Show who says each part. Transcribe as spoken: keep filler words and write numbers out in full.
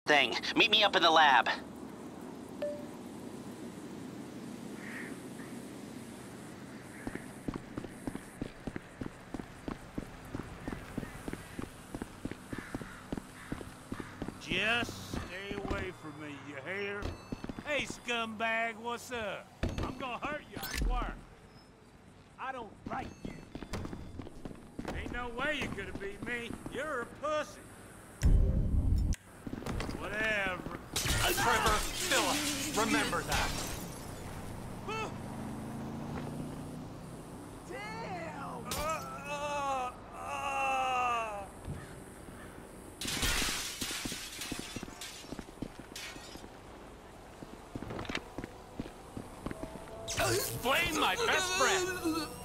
Speaker 1: thing. Meet me up in the lab.
Speaker 2: Just stay away from me, you hear? Hey, scumbag, what's up? I'm gonna hurt you, I swear. I don't like you. Ain't no way you could have beat me. You're a pussy. Whatever.
Speaker 3: Uh, Trevor, Philip, remember that.
Speaker 2: Damn! Uh, uh, uh.
Speaker 3: Blame my best friend.